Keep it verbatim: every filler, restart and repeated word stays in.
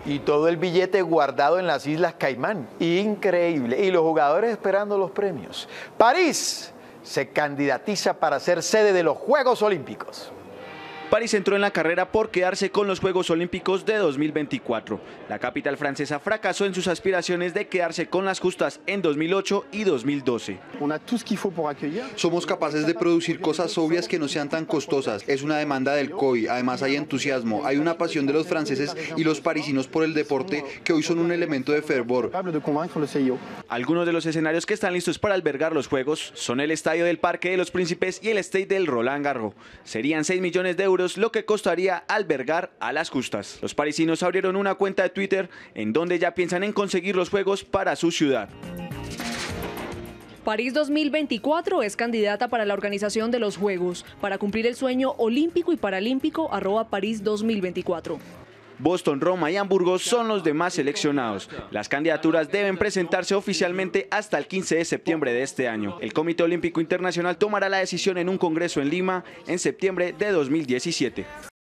Y todo el billete guardado en las Islas Caimán. Increíble. Y los jugadores esperando los premios. París se candidatiza para ser sede de los Juegos Olímpicos. París entró en la carrera por quedarse con los Juegos Olímpicos de dos mil veinticuatro. La capital francesa fracasó en sus aspiraciones de quedarse con las justas en dos mil ocho y dos mil doce. Somos capaces de producir cosas obvias que no sean tan costosas. Es una demanda del C O I, además hay entusiasmo, hay una pasión de los franceses y los parisinos por el deporte que hoy son un elemento de fervor. Algunos de los escenarios que están listos para albergar los Juegos son el Estadio del Parque de los Príncipes y el Stade del Roland Garros. Serían seis millones de euros lo que costaría albergar a las justas. Los parisinos abrieron una cuenta de Twitter en donde ya piensan en conseguir los Juegos para su ciudad. París dos mil veinticuatro es candidata para la organización de los Juegos, para cumplir el sueño olímpico y paralímpico, arroba París dos mil veinticuatro. Boston, Roma y Hamburgo son los demás seleccionados. Las candidaturas deben presentarse oficialmente hasta el quince de septiembre de este año. El Comité Olímpico Internacional tomará la decisión en un congreso en Lima en septiembre de dos mil diecisiete.